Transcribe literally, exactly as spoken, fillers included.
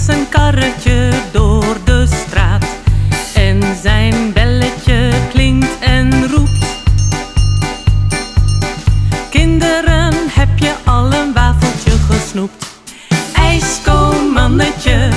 zijn karretje door de straat en zijn belletje klinkt en roept: kinderen, heb je al een wafeltje gesnoept? IJsko mannetje,